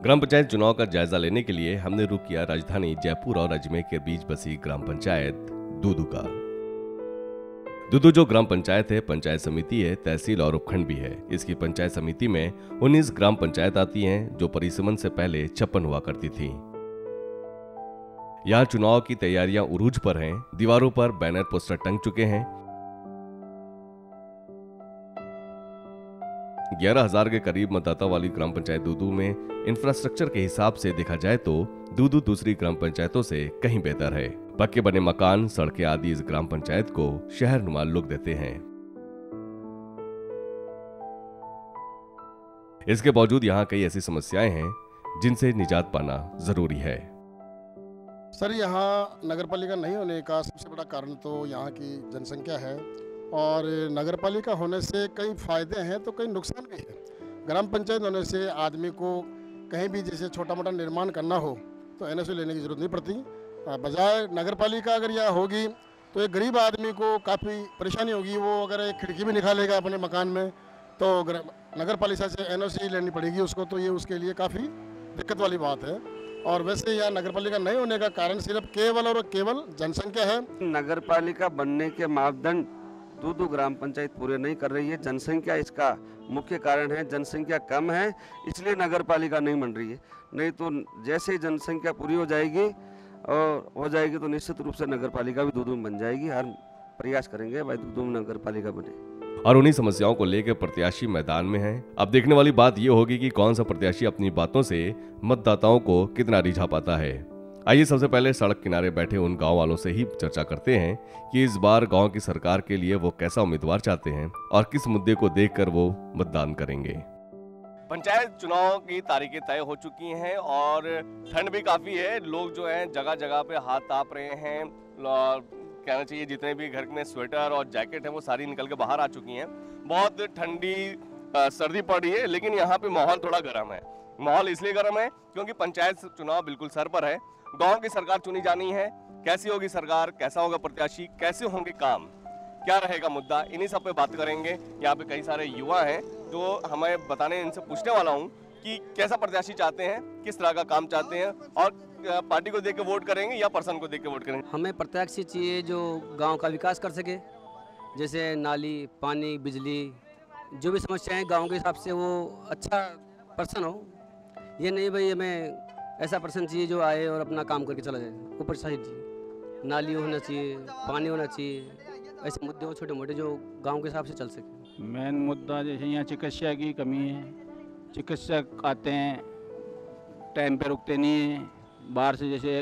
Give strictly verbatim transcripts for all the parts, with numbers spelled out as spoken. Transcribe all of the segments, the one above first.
ग्राम पंचायत चुनाव का जायजा लेने के लिए हमने रुख किया राजधानी जयपुर और अजमेर के बीच बसी ग्राम पंचायत दूदू का। दूदू जो ग्राम पंचायत है, पंचायत समिति है, तहसील और उपखंड भी है। इसकी पंचायत समिति में उन्नीस ग्राम पंचायत आती हैं, जो परिसमन से पहले छप्पन हुआ करती थी। यहाँ चुनाव की तैयारियां उरूज पर हैं। दीवारों पर बैनर पोस्टर टंग चुके हैं। ग्यारह हजार के करीब मतदाता वाली ग्राम पंचायत दूदू में इंफ्रास्ट्रक्चर के हिसाब से देखा जाए तो दूदू दूसरी ग्राम पंचायतों से कहीं बेहतर है। पक्के बने मकान, सड़कें आदि इस ग्राम पंचायत को शहर नुमा लुक देते हैं। इसके बावजूद यहाँ कई ऐसी समस्याएं हैं जिनसे निजात पाना जरूरी है। सर, यहाँ नगरपालिका नहीं होने का सबसे बड़ा कारण तो यहाँ की जनसंख्या है, और नगरपालिका होने से कई फायदे हैं तो कई नुकसान भी है। ग्राम पंचायत होने से आदमी को कहीं भी जैसे छोटा मोटा निर्माण करना हो तो एन ओ सी लेने की जरूरत नहीं पड़ती। बजाय नगरपालिका अगर यहाँ होगी तो एक गरीब आदमी को काफ़ी परेशानी होगी। वो अगर एक खिड़की भी निकालेगा अपने मकान में तो नगरपालिका से एन ओ सी लेनी पड़ेगी उसको, तो ये उसके लिए काफ़ी दिक्कत वाली बात है। और वैसे यहाँ नगरपालिका नहीं होने का कारण सिर्फ केवल और केवल जनसंख्या है। नगरपालिका बनने के मापदंड दूदू ग्राम पंचायत पूरे नहीं कर रही है। जनसंख्या इसका मुख्य कारण है। जनसंख्या कम है इसलिए नगरपालिका नहीं बन रही है। नहीं तो जैसे ही जनसंख्या पूरी हो जाएगी और हो जाएगी तो निश्चित रूप से नगरपालिका भी दूदू में बन जाएगी। हर प्रयास करेंगे भाई दूदू में नगरपालिका बने। और उन्हीं समस्याओं को लेकर प्रत्याशी मैदान में हैं। अब देखने वाली बात यह होगी कि कौन सा प्रत्याशी अपनी बातों से मतदाताओं को कितना रिझा पाता है। आइए सबसे पहले सड़क किनारे बैठे उन गांव वालों से ही चर्चा करते हैं कि इस बार गांव की सरकार के लिए वो कैसा उम्मीदवार चाहते हैं और किस मुद्दे को देखकर वो मतदान करेंगे। पंचायत चुनाव की तारीखें तय हो चुकी हैं और ठंड भी काफी है। लोग जो हैं जगह जगह पे हाथ ताप रहे हैं। कहना चाहिए जितने भी घर में स्वेटर और जैकेट है वो सारी निकल के बाहर आ चुकी हैं। बहुत ठंडी सर्दी पड़ रही है, लेकिन यहाँ पे माहौल थोड़ा गर्म है। माहौल इसलिए गर्म है क्योंकि पंचायत चुनाव बिल्कुल सर पर है। गांव की सरकार चुनी जानी है। कैसी होगी सरकार, कैसा होगा प्रत्याशी, कैसे होंगे काम, क्या रहेगा मुद्दा, इन्हीं सब पे बात करेंगे। यहाँ पे कई सारे युवा हैं जो हमें बताने, इनसे पूछने वाला हूँ कि कैसा प्रत्याशी चाहते हैं, किस तरह का काम चाहते हैं और पार्टी को देख के वोट करेंगे या पर्सन को देख के वोट करेंगे। हमें प्रत्याशी चाहिए जो गांव का विकास कर सके, जैसे नाली, पानी, बिजली, जो भी समस्याएं गांव के हिसाब से वो अच्छा पर्सन हो। ये नहीं भाई हमें ऐसा पर्सन चाहिए जो आए और अपना काम करके चला जाए। वो प्रत्याशी चाहिए, नाली होना चाहिए, पानी होना चाहिए, ऐसे मुद्दे हो छोटे मोटे जो गांव के हिसाब से चल सके। मेन मुद्दा जैसे यहाँ चिकित्सा की कमी है। चिकित्सक आते हैं टाइम पे रुकते नहीं हैं। बाहर से जैसे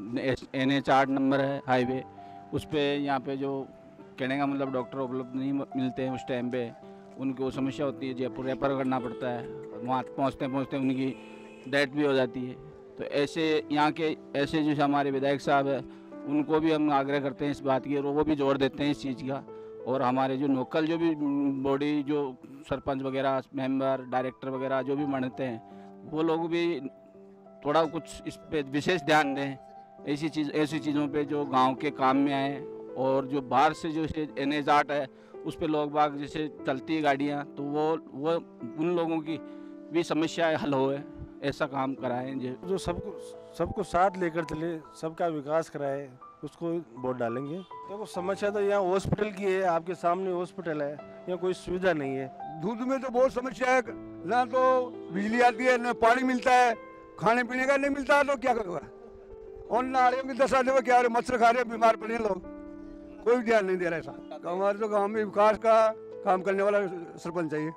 एन एच आठ नंबर है हाईवे, उस पे यहाँ पे जो कहने का मतलब डॉक्टर उपलब्ध नहीं मिलते हैं उस टाइम पे, उनको समस्या होती है। जयपुर रेफर करना पड़ता है, वहाँ पहुँचते पहुँचते उनकी डेथ भी हो जाती है। तो ऐसे यहाँ के ऐसे जो हमारे विधायक साहब है उनको भी हम आग्रह करते हैं इस बात की, और वो भी जोर देते हैं इस चीज़ का। और हमारे जो लोकल जो भी बॉडी जो सरपंच वगैरह, मेंबर, डायरेक्टर वगैरह जो भी बनते हैं वो लोग भी थोड़ा कुछ इस पे विशेष ध्यान दें। ऐसी चीज़ ऐसी चीज़ों पे जो गांव के काम में आए। और जो बाहर से जो एन एच आठ है उस पे लोग बाग जैसे चलती है गाड़ियाँ, तो वो वो उन लोगों की भी समस्याएं हल हो, ऐसा काम कराएं। जो सबको सबको साथ लेकर चले, सबका विकास कराए, उसको वोट डालेंगे। देखो समस्या तो यहाँ हॉस्पिटल की है, आपके सामने हॉस्पिटल है, यहाँ कोई सुविधा नहीं है। दूध में तो बहुत समस्या है, ना तो बिजली आती है, ना पानी मिलता है, खाने पीने का नहीं मिलता, तो क्या करूँगा। और नाड़ियों की दशा देखो क्या, मच्छर खा रहे, बीमार पड़े लोग, कोई ध्यान नहीं दे रहा ऐसा। हमारे तो गाँव में विकास का काम करने वाला सरपंच चाहिए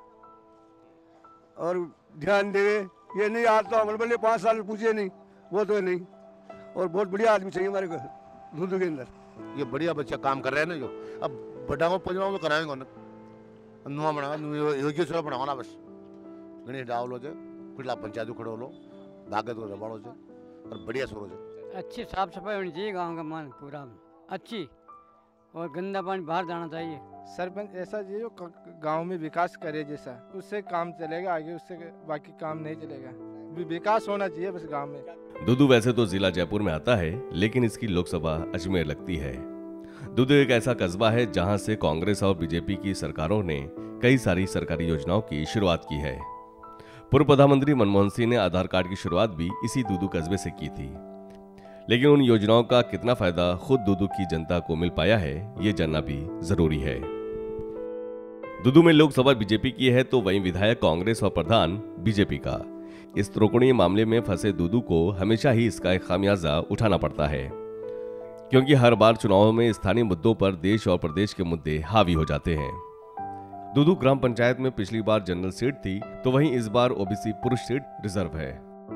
और ध्यान दे। ये नहीं आज तो हमारे बोले पाँच साल पूछिए नहीं, वो तो नहीं। और बहुत बढ़िया आदमी चाहिए हमारे दूध के अंदर। ये बढ़िया बच्चा काम कर रहे हैं ना, जो अब बड़ा को पंजवा में कराएंगे नुआ बना योग्य सेवा बनाओ बस। गणेश डावलो जो खुला पंचायत खड़ो लो भागे तो रबाड़ो जो और बढ़िया सोरो जो। अच्छी साफ सफाई होनी चाहिए गांव का, मान पूरा अच्छी, और गंदा पानी बाहर जाना चाहिए। सरपंच ऐसा चाहिए जो गांव में विकास करे, जैसा उससे काम चलेगा आगे, उससे बाकी काम नहीं चलेगा। विकास होना चाहिए बस गांव में। दूदू वैसे तो जिला जयपुर में आता है, लेकिन इसकी लोकसभा अजमेर लगती है। दूदू एक ऐसा कस्बा है जहां से कांग्रेस और बीजेपी की सरकारों ने कई सारी सरकारी योजनाओं की शुरुआत की है। पूर्व प्रधानमंत्री मनमोहन सिंह ने आधार कार्ड की शुरुआत भी इसी दूदू कस्बे से की थी, लेकिन उन योजनाओं का कितना फायदा खुद दूदू की जनता को मिल पाया है, ये जानना भी जरूरी है। दूदू में लोकसभा बीजेपी की है तो वहीं विधायक कांग्रेस और प्रधान बीजेपी का। इस त्रिकोणीय मामले में फंसे दूदू को हमेशा ही इसका एक खामियाजा उठाना पड़ता है, क्योंकि हर बार चुनावों में स्थानीय मुद्दों पर देश और प्रदेश के मुद्दे हावी हो जाते हैं। दूदू ग्राम पंचायत में पिछली बार जनरल सीट थी तो वहीं इस बार ओबीसी पुरुष सीट रिजर्व है।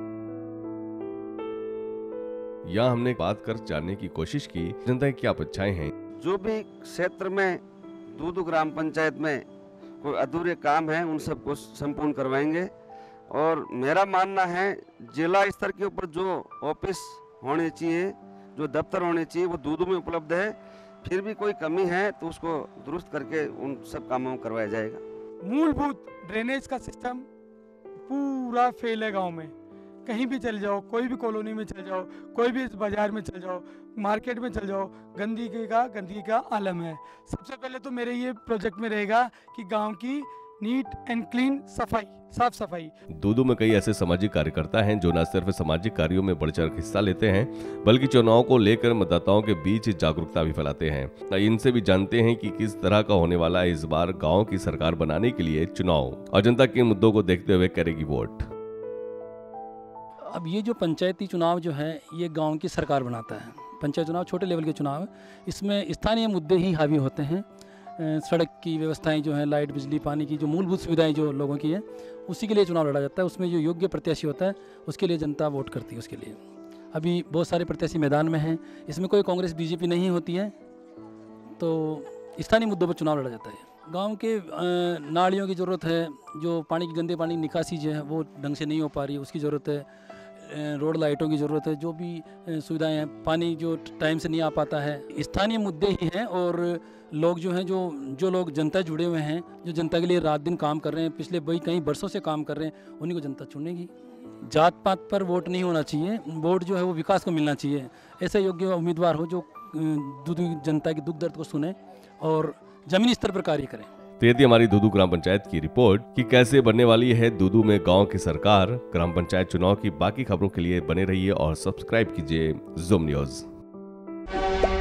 यहाँ हमने बात कर जानने की कोशिश की जनता की क्या अपेक्षाएं हैं। जो भी क्षेत्र में दूदू ग्राम पंचायत में कोई अधूरे काम है उन सबको संपूर्ण करवाएंगे। और मेरा मानना है जिला स्तर के ऊपर जो ऑफिस होने चाहिए, जो दफ्तर होने चाहिए, वो दूदू में उपलब्ध है। फिर भी कोई कमी है तो उसको दुरुस्त करके उन सब कामों को करवाया जाएगा। मूलभूत ड्रेनेज का सिस्टम पूरा फेल है गाँव में। कहीं भी चल जाओ, कोई भी कॉलोनी में चल जाओ, कोई भी बाजार में चल जाओ, मार्केट में चल जाओ, गंदगी का गंदगी का आलम है। सबसे पहले तो मेरे ये प्रोजेक्ट में रहेगा कि गांव की नीट एंड क्लीन सफाई, साफ सफाई। दूदू में कई ऐसे सामाजिक कार्यकर्ता हैं जो न सिर्फ सामाजिक कार्यों में बढ़ चढ़ हिस्सा लेते हैं बल्कि चुनाव को लेकर मतदाताओं के बीच जागरूकता भी फैलाते हैं। इनसे भी जानते हैं कि किस तरह का होने वाला है इस बार गाँव की सरकार बनाने के लिए चुनाव और जनता के मुद्दों को देखते हुए करेगी वोट। अब ये जो पंचायती चुनाव जो है ये गांव की सरकार बनाता है। पंचायत चुनाव छोटे लेवल के चुनाव है, इसमें स्थानीय मुद्दे ही हावी होते हैं। सड़क की व्यवस्थाएं जो हैं, लाइट बिजली पानी की जो मूलभूत सुविधाएं जो लोगों की है, उसी के लिए चुनाव लड़ा जाता है। उसमें जो योग्य प्रत्याशी होता है उसके लिए जनता वोट करती है। उसके लिए अभी बहुत सारे प्रत्याशी मैदान में हैं, इसमें कोई कांग्रेस बीजेपी नहीं होती है, तो स्थानीय मुद्दों पर चुनाव लड़ा जाता है। गांव के नालियों की ज़रूरत है, जो पानी की गंदे पानी की निकासी जो है वो ढंग से नहीं हो पा रही है, उसकी ज़रूरत है। रोड लाइटों की ज़रूरत है, जो भी सुविधाएं हैं, पानी जो टाइम से नहीं आ पाता है, स्थानीय मुद्दे ही हैं। और लोग जो हैं, जो जो लोग जनता जुड़े हुए हैं, जो जनता के लिए रात दिन काम कर रहे हैं, पिछले कई कई बरसों से काम कर रहे हैं, उन्हीं को जनता चुनेगी। जात पात पर वोट नहीं होना चाहिए, वोट जो है वो विकास को मिलना चाहिए। ऐसे योग्य उम्मीदवार हो जो दूदू जनता के दुख दर्द को सुने और जमीनी स्तर पर कार्य करें। तो ये थी हमारी दूदू ग्राम पंचायत की रिपोर्ट कि कैसे बनने वाली है दूदू में गांव की सरकार। ग्राम पंचायत चुनाव की बाकी खबरों के लिए बने रहिए और सब्सक्राइब कीजिए ज़ूम न्यूज़।